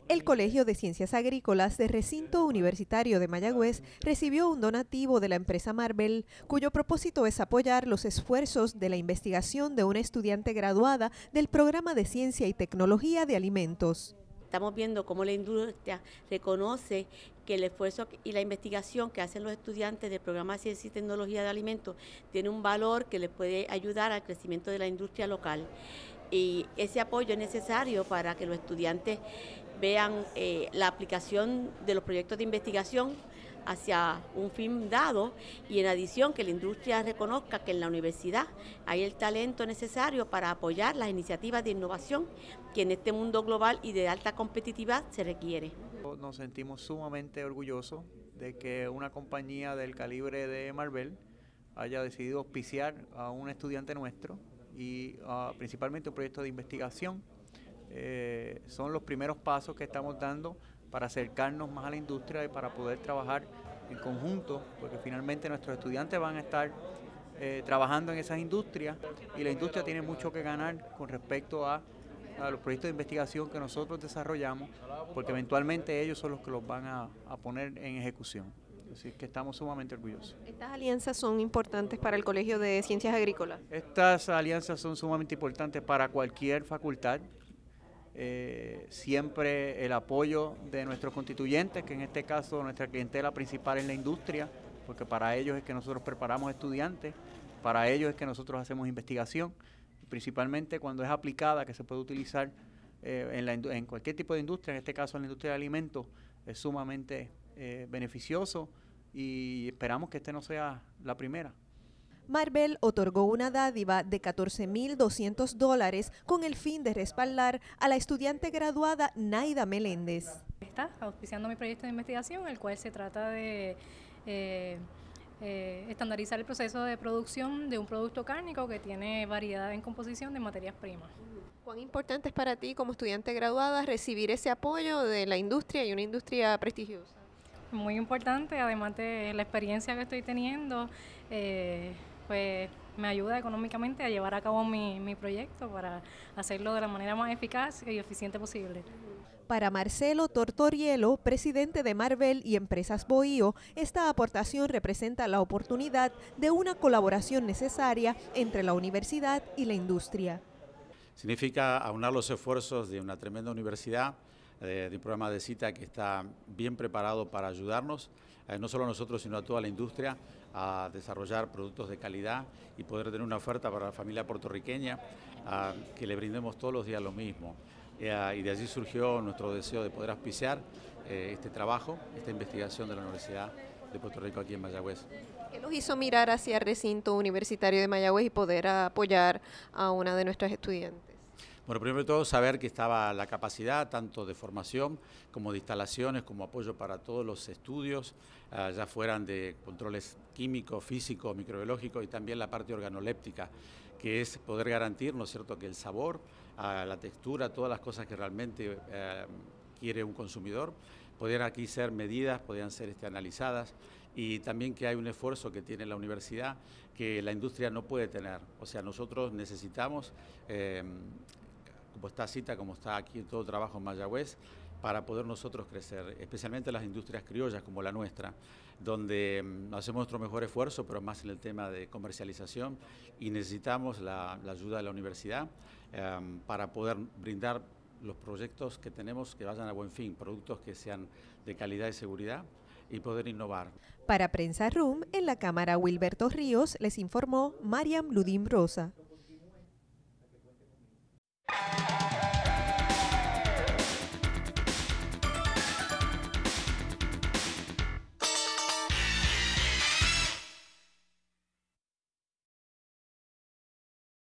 El Colegio de Ciencias Agrícolas del Recinto Universitario de Mayagüez recibió un donativo de la empresa Marvel, cuyo propósito es apoyar los esfuerzos de la investigación de una estudiante graduada del Programa de Ciencia y Tecnología de Alimentos. Estamos viendo cómo la industria reconoce que el esfuerzo y la investigación que hacen los estudiantes del programa de Ciencia y Tecnología de Alimentos tiene un valor que les puede ayudar al crecimiento de la industria local. Y ese apoyo es necesario para que los estudiantes vean la aplicación de los proyectos de investigación hacia un fin dado y en adición que la industria reconozca que en la universidad hay el talento necesario para apoyar las iniciativas de innovación que en este mundo global y de alta competitividad se requiere. Nos sentimos sumamente orgullosos de que una compañía del calibre de Marvel haya decidido auspiciar a un estudiante nuestro y principalmente un proyecto de investigación. Son los primeros pasos que estamos dando para acercarnos más a la industria y para poder trabajar en conjunto, porque finalmente nuestros estudiantes van a estar trabajando en esas industrias y la industria tiene mucho que ganar con respecto a los proyectos de investigación que nosotros desarrollamos, porque eventualmente ellos son los que los van a poner en ejecución. Así que estamos sumamente orgullosos. ¿Estas alianzas son importantes para el Colegio de Ciencias Agrícolas? Estas alianzas son sumamente importantes para cualquier facultad. Siempre el apoyo de nuestros constituyentes, que en este caso nuestra clientela principal es la industria, porque para ellos es que nosotros preparamos estudiantes, para ellos es que nosotros hacemos investigación, principalmente cuando es aplicada, que se puede utilizar en cualquier tipo de industria, en este caso en la industria de alimentos, es sumamente beneficioso y esperamos que este no sea la primera. Marvel otorgó una dádiva de $14,200 con el fin de respaldar a la estudiante graduada Naida Meléndez. Está auspiciando mi proyecto de investigación, el cual se trata de estandarizar el proceso de producción de un producto cárnico que tiene variedad en composición de materias primas. ¿Cuán importante es para ti como estudiante graduada recibir ese apoyo de la industria y una industria prestigiosa? Muy importante, además de la experiencia que estoy teniendo, pues me ayuda económicamente a llevar a cabo mi proyecto para hacerlo de la manera más eficaz y eficiente posible. Para Marcelo Tortorielo, presidente de Marvel y Empresas Bohío, esta aportación representa la oportunidad de una colaboración necesaria entre la universidad y la industria. Significa aunar los esfuerzos de una tremenda universidad, de un programa de CITA que está bien preparado para ayudarnos, no solo a nosotros, sino a toda la industria, a desarrollar productos de calidad y poder tener una oferta para la familia puertorriqueña, que le brindemos todos los días lo mismo. Y de allí surgió nuestro deseo de poder auspiciar este trabajo, esta investigación de la Universidad de Puerto Rico aquí en Mayagüez. ¿Qué los hizo mirar hacia el recinto universitario de Mayagüez y poder apoyar a una de nuestras estudiantes? Bueno, primero de todo saber que estaba la capacidad tanto de formación como de instalaciones, como apoyo para todos los estudios, ya fueran de controles químicos, físicos, microbiológicos y también la parte organoléptica, que es poder garantir, ¿no es cierto?, que el sabor, la textura, todas las cosas que realmente quiere un consumidor, podían aquí ser medidas, podían ser analizadas y también que hay un esfuerzo que tiene la universidad que la industria no puede tener. O sea, nosotros necesitamos como está CITA, como está aquí todo el trabajo en Mayagüez, para poder nosotros crecer, especialmente las industrias criollas como la nuestra, donde hacemos nuestro mejor esfuerzo, pero más en el tema de comercialización y necesitamos la ayuda de la universidad para poder brindar los proyectos que tenemos que vayan a buen fin, productos que sean de calidad y seguridad y poder innovar. Para Prensa Room, en la Cámara Wilberto Ríos, les informó Mariam Ludim Rosa.